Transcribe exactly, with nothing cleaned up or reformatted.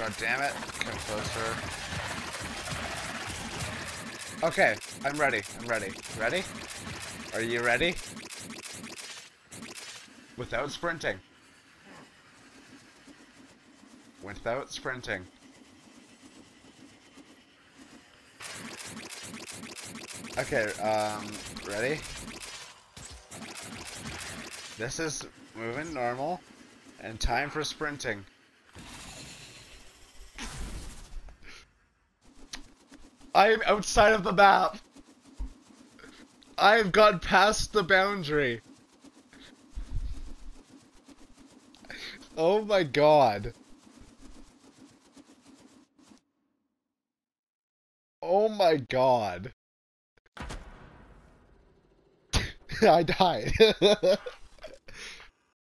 God damn it. Come closer. Okay, I'm ready. I'm ready. Ready? Are you ready? Without sprinting. Without sprinting. Okay, um, ready? This is moving normal, and time for sprinting. I am outside of the map! I have gone past the boundary! Oh my god. Oh my god. I died.